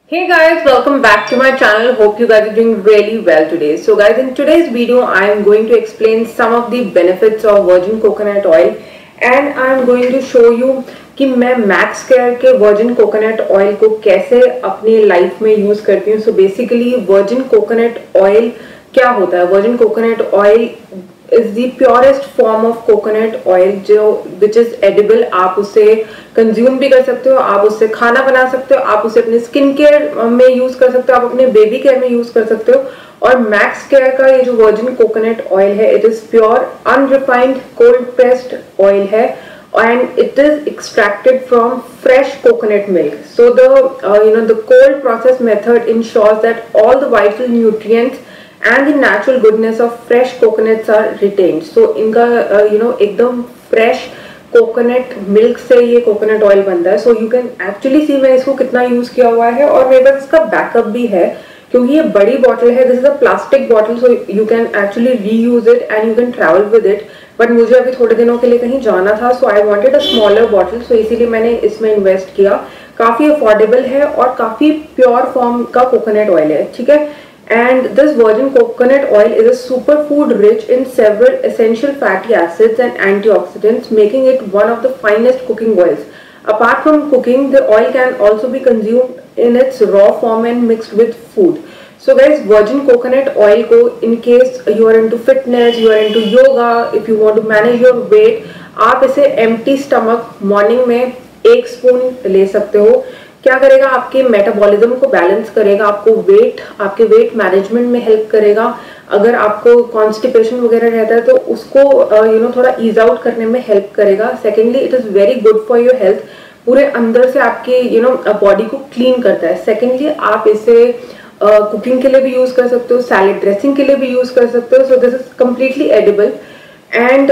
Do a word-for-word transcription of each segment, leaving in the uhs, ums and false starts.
Hey guys, welcome back to my channel. Hope you guys are doing really well today. So guys, in today's video I am going to explain some of the benefits of virgin coconut oil and I am going to show you कि मैं Max Care के virgin coconut oil को कैसे अपनी life में use करती हूँ. So basically virgin coconut oil क्या होता है? Virgin coconut oil is the purest form of coconut oil जो विच इज एडिबल. आप उसे कंज्यूम भी कर सकते हो, आप उससे खाना बना सकते हो, आप उसे अपने स्किन केयर में यूज कर सकते हो, आप अपने बेबी केयर में यूज कर सकते हो. और मैक्स केयर का ये जो वर्जिन कोकोनट ऑयल है, it is pure unrefined cold pressed oil है and it is extracted from fresh coconut milk. So the uh, you know the cold process method ensures that all the vital nutrients and the natural goodness of fresh coconuts are retained. So इनका uh, you know एकदम fresh coconut milk से ये coconut oil बनता है. So you can actually see मैं इसको कितना use किया हुआ है और मेरे पास इसका बैकअप भी है क्योंकि ये बड़ी बॉटल है. This is a plastic bottle so you can actually reuse it and you can travel with it. But मुझे अभी थोड़े दिनों के लिए कहीं जाना था so I wanted a smaller bottle. So इसीलिए मैंने इसमें इन्वेस्ट किया. काफी अफोर्डेबल है और काफी प्योर फॉर्म का कोकोनट ऑयल है. ठीक है. And this virgin coconut oil is a superfood rich in several essential fatty acids and antioxidants, making it one of the finest cooking oils. Apart from cooking, the oil can also be consumed in its raw form and mixed with food. So guys, virgin coconut oil को in case you are into fitness, you are into yoga, if you want to manage your weight, आप इसे empty stomach morning में एक spoon ले सकते हो. क्या करेगा? आपके मेटाबॉलिज्म को बैलेंस करेगा, आपको वेट आपके वेट मैनेजमेंट में हेल्प करेगा. अगर आपको कॉन्स्टिपेशन वगैरह रहता है तो उसको यू नो थोड़ा ईज आउट करने में हेल्प करेगा. Secondly, it is very good for your health. पूरे अंदर से आपके यू नो बॉडी को क्लीन करता है. सेकेंडली, आप इसे कुकिंग uh, के लिए भी यूज कर सकते हो, सैलेड ड्रेसिंग के लिए भी यूज कर सकते हो. So this is completely edible. And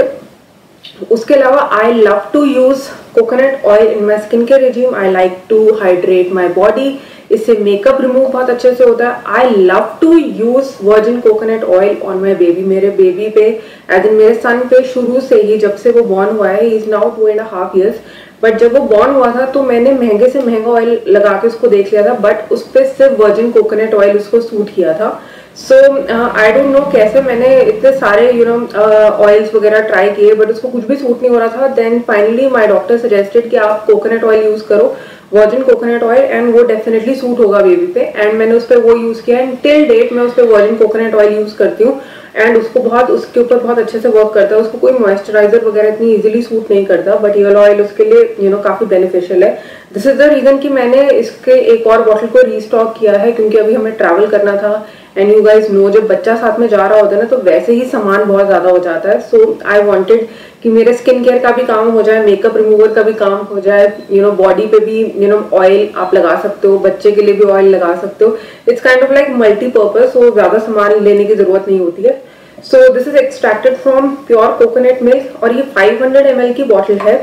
उसके अलावा I love to use coconut oil in my skin care regime. I like to hydrate my body. इससे मेकअप रिमूव बहुत अच्छे से होता है. I love to use virgin coconut oil on my baby. मेरे baby पे एज इन मेरे son पे शुरू से ही, जब से वो बॉर्न हुआ है, is now two and half years. But जब वो बॉर्न हुआ था तो मैंने महंगे से महंगा ऑयल लगा के उसको देख लिया था, बट उस पर सिर्फ वर्जिन कोकोनट ऑयल उसको सूट किया था. सो आई डोंट नो कैसे मैंने इतने सारे यू नो ऑयल्स वगैरह ट्राई किए बट उसको कुछ भी सूट नहीं हो रहा था. Then finally my doctor suggested कि आप कोकोनट ऑयल यूज करो, वर्जिन कोकोनट ऑयल, एंड वो डेफिनेटली सूट होगा बेबी पे. एंड मैंने उस पर वो यूज किया एंड टिल डेट मैं उस पर वर्जिन कोकोनट ऑयल यूज करती हूँ एंड उसको बहुत उसके ऊपर बहुत अच्छे से वर्क करता है. उसको कोई मॉइस्चराइजर वगैरह इतनी इजीली सूट नहीं करता बट ये ऑयल उसके लिए यू नो काफी बेनिफिशियल है. दिस इज द रीजन कि मैंने इसके एक और बॉटल को रीस्टॉक किया है क्योंकि अभी हमें ट्रैवल करना था. एंड यू गाइज नो, जब बच्चा साथ में जा रहा होता है ना तो वैसे ही सामान बहुत ज्यादा हो जाता है. सो आई वांटेड कि मेरे स्किन केयर का भी काम हो जाए, मेकअप रिमूवर का भी काम हो जाए, यू नो बॉडी पे भी यू नो ऑयल आप लगा सकते हो, बच्चे के लिए भी ऑयल लगा सकते हो. It's kind of like multipurpose. So ज्यादा सामान लेने की जरूरत नहीं होती है. So this is extracted from pure coconut milk और ये फाइव हंड्रेड एम एल की बॉटल है.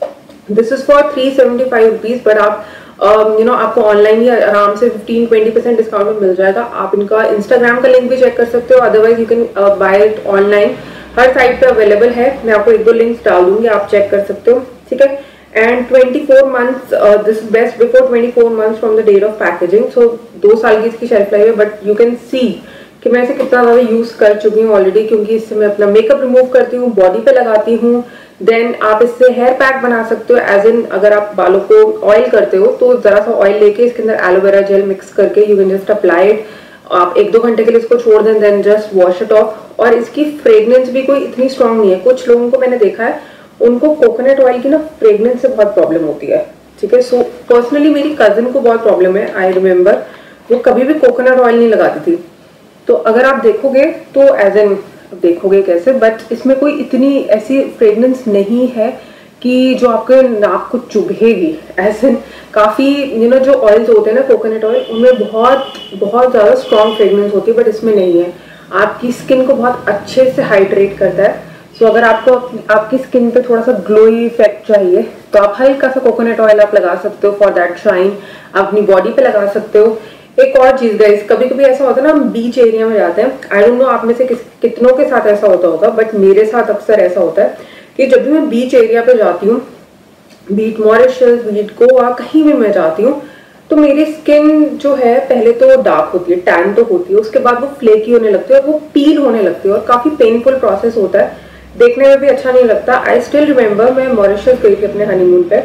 This is for three seventy five rupees but आप you um, know you know, आपको ऑनलाइन ही आराम से फिफ्टीन ट्वेंटी परसेंट डिस्काउंट में मिल जाएगा. आप इनका इंस्टाग्राम का लिंक भी चेक कर सकते हो, otherwise you can buy it online. हर साइट पे अवेलेबल है. मैं आपको एक दो लिंक्स डाल दूंगी, आप चेक कर सकते हो. ठीक है. And twenty four months, this is best before twenty four months from the date of packaging. So दो साल की इसकी शेल्फ लाइफ है बट यू कैन सी कि मैं इसे कितना ज़्यादा यूज कर चुकी हूँ ऑलरेडी क्योंकि इससे मैं अपना मेकअप रिमूव करती हूँ, बॉडी पे लगाती हूँ. देन आप इससे हेयर पैक बना सकते हो. एज इन अगर आप बालों को ऑयल करते हो तो जरा सा ऑयल लेके इसके अंदर एलोवेरा जेल मिक्स करके you can just apply it. आप एक दो घंटे के लिए इसको छोड़ दें, then just wash it off. और इसकी फ्रेग्रेंस भी कोई इतनी स्ट्रांग नहीं है. कुछ लोगों को मैंने देखा है उनको कोकोनट ऑयल की ना फ्रेग्रेंस से बहुत प्रॉब्लम होती है. ठीक है. सो पर्सनली मेरी कजिन को बहुत प्रॉब्लम है. आई रिमेम्बर वो कभी भी कोकोनट ऑयल नहीं लगाती थी. तो अगर आप देखोगे तो एज एन देखोगे कैसे, बट इसमें कोई इतनी ऐसी फ्रेग्रेंस नहीं है कि जो आपके नाक को चुभेगी. एज एन काफ़ी यू नो जो ऑयल्स होते हैं ना कोकोनट ऑयल, उनमें बहुत बहुत ज़्यादा स्ट्रॉन्ग फ्रेग्रेंस होती है बट इसमें नहीं है. आपकी स्किन को बहुत अच्छे से हाइड्रेट करता है. सो अगर आपको आपकी स्किन पे थोड़ा सा ग्लोई इफेक्ट चाहिए तो आप हल्का सा कोकोनट ऑयल आप लगा सकते हो फॉर दैट शाइन. आप अपनी बॉडी पे लगा सकते हो. एक और चीज गाइस, कभी कभी ऐसा होता है ना, हम बीच एरिया में जाते हैं. आई डोंट नो आप में से किस कितनों के साथ ऐसा होता होगा बट मेरे साथ अक्सर ऐसा होता है कि जब भी मैं बीच एरिया पे जाती हूँ, बीट मॉरिशस, बीट गोवा, कहीं भी मैं जाती हूँ, तो मेरी स्किन जो है पहले तो डार्क होती है, टैन तो होती है, उसके बाद वो फ्लेकी होने लगती है और वो पील होने लगती है और काफी पेनफुल प्रोसेस होता है, देखने में भी अच्छा नहीं लगता। आई स्टिल रिमेम्बर मैं मॉरिशस गई थी अपने हनीमून पे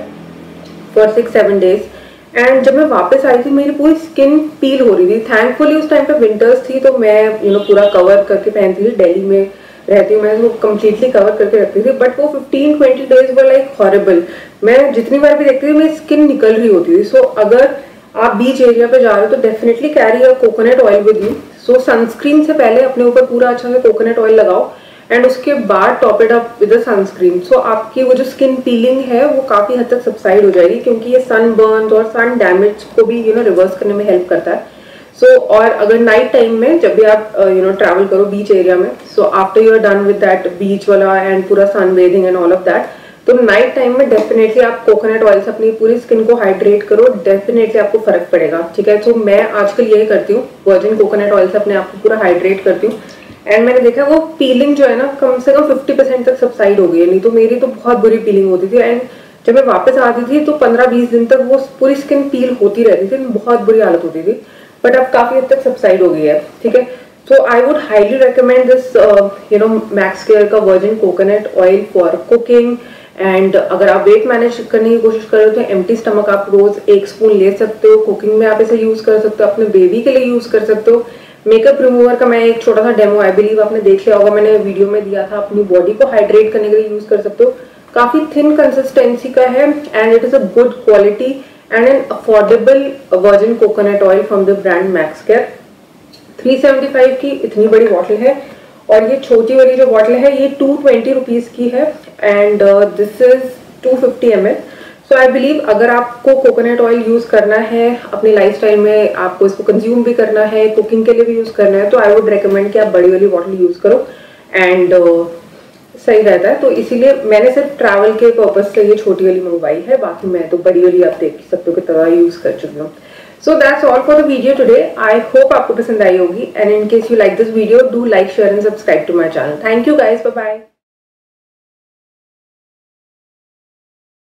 for six seven days and जब मैं वापस आई थी मेरी पूरी स्किन पील हो रही थी। थैंकफुली उस टाइम पे विंटर्स थी तो मैं यू नो पूरा कवर करके पहनती थी, दिल्ली में रहती हूँ मैं, वो कम्प्लीटली कवर करके रखती थी, बट वो fifteen twenty days were like horrible. मैं जितनी बार भी देखती थी मेरी स्किन निकल रही होती थी। सो so, अगर आप बीच एरिया पे जा रहे हो तो definitely carry a coconut oil with you. So sunscreen से पहले अपने ऊपर पूरा अच्छा से कोकोनट ऑयल लगाओ एंड उसके बाद top it up with sunscreen. So आपकी वो जो स्किन पीलिंग है वो काफी हद तक सबसाइड हो जाएगी, क्योंकि ये सन बर्न और सन डैमेज को भी यू नो रिवर्स करने में हेल्प करता है। सो so, और अगर नाइट टाइम में जब भी आप यू नो ट्रैवल करो बीच एरिया में, so after you are done with that beach वाला एंड पूरा sun bathing and all of that, तो नाइट टाइम में डेफिनेटली आप कोकोनट ऑयल से अपनी पूरी स्किन को हाइड्रेट करो, डेफिनेटली आपको फर्क पड़ेगा। ठीक है, तो so, मैं आजकल यही करती हूँ, वर्जिन कोकोनट ऑयल से अपने आप को पूरा हाइड्रेट करती हूँ एंड मैंने देखा वो पीलिंग जो है ना कम से कम फिफ्टी परसेंट तक सबसाइड हो गई है। नहीं तो मेरी तो बहुत बुरी पीलिंग होती थी एंड जब मैं वापस आती थी तो पंद्रह बीस दिन तक वो पूरी स्किन पील होती रहती थी, बहुत बुरी हालत होती थी, बट अब काफी हद तक सबसाइड हो गई है। ठीक है, so I would highly recommend this you know Max Care का virgin coconut oil for cooking. And अगर आप वेट मैनेज करने की कोशिश कर रहे हो तो एम्प्टी स्टमक आप रोज एक स्पून ले सकते हो, कुकिंग में आप इसे यूज कर सकते हो, अपने बेबी के लिए यूज कर सकते हो। मेकअप रिमूवर का मैं एक छोटा सा डेमो आई बिलीव आपने देख लिया होगा, मैंने वीडियो में दिया था, अपनी बॉडी को हाइड्रेट करने के लिए यूज कर सकते हो। काफी थिन कंसिस्टेंसी का है and it is a good quality and an affordable virgin coconut oil from the brand Max Care. Three seventy five की इतनी बड़ी बॉटल है और ये छोटी वाली जो बॉटल है ये टू ट्वेंटी रुपीज की है and this is two fifty M L. So I believe अगर आपको कोकोनट ऑयल यूज करना है अपनी लाइफस्टाइल में, आपको इसको कंज्यूम भी करना है, कुकिंग के लिए भी यूज करना है, तो आई वुड रिकमेंड कि आप बड़ी वाली बॉटल यूज करो एंड uh, सही रहता है। तो इसीलिए मैंने सिर्फ ट्रैवल के पर्पज से ये छोटी वाली मंगवाई है, बाकी मैं तो बड़ी वाली आप देख सकते हो कि तरह यूज कर चुकी हूँ। So that's all for the video today. I hope आपको पसंद आई होगी and in case you like this video do like share and subscribe to my channel. Thank you guys, bye bye.